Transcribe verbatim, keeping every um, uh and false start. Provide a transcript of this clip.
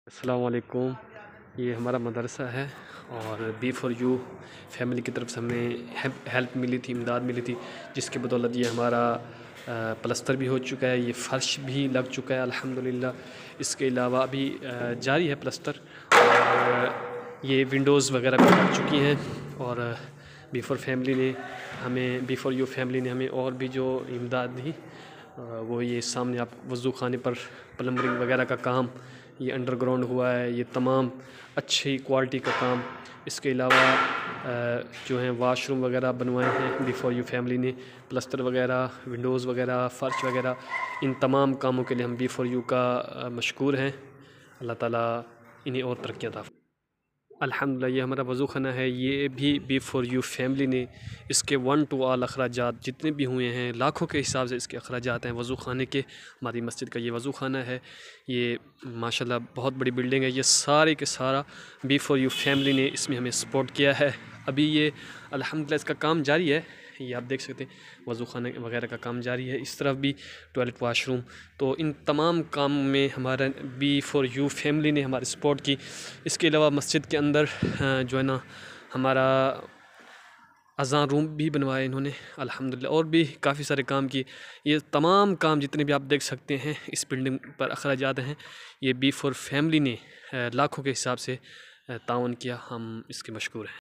अस्सलाम वालेकुम। ये हमारा मदरसा है और बी फॉर यू फैमिली की तरफ से हमें हेल्प मिली थी, इमदाद मिली थी, जिसकी बदौलत ये हमारा प्लस्तर भी हो चुका है, ये फ़र्श भी लग चुका है अल्हम्दुलिल्लाह। इसके अलावा अभी जारी है प्लस्तर और ये विंडोज़ वगैरह भी लग चुकी हैं। और बी फॉर फैमिली ने हमें बी फॉर यू फैमिली ने हमें और भी जो इमदाद दी वो ये सामने आप वज़ू खाने पर प्लम्बरिंग वगैरह का काम ये अंडरग्राउंड हुआ है, ये तमाम अच्छी क्वालिटी का काम। इसके अलावा जो हैं वाशरूम वगैरह बनवाए हैं बी फॉर यू फैमिली ने, प्लस्तर वगैरह, विंडोज़ वगैरह, फ़र्श वगैरह, इन तमाम कामों के लिए हम बी फॉर यू का मशकूर हैं। अल्लाह ताला इन्हें और तरक्की अता फरमाए। अल्हम्दुलिल्लाह ये हमारा वज़ू खाना है, ये भी बी फॉर यू फैमिली ने इसके वन टू ऑल अखराजात जितने भी हुए हैं, लाखों के हिसाब से इसके अखराजात हैं वज़ू खाने के। हमारी मस्जिद का ये वज़ू खाना है, ये माशाल्लाह बहुत बड़ी बिल्डिंग है। ये सारे के सारा बी फॉर यू फैमिली ने इसमें हमें सपोर्ट किया है। अभी ये अल्हम्दुलिल्लाह इसका काम जारी है, ये आप देख सकते हैं वज़ू खाने वगैरह का काम जारी है। इस तरफ भी टॉयलेट वाशरूम, तो इन तमाम काम में हमारा बी फॉर यू फैमिली ने हमारी सपोर्ट की। इसके अलावा मस्जिद के अंदर जो है ना हमारा अज़ान रूम भी बनवाए इन्होंने अल्हम्दुलिल्लाह, और भी काफ़ी सारे काम किए। ये तमाम काम जितने भी आप देख सकते हैं इस बिल्डिंग पर अखराजात हैं, ये बी फॉर फैमिली ने लाखों के हिसाब से ताउन किया। हम इसके मशकूर हैं।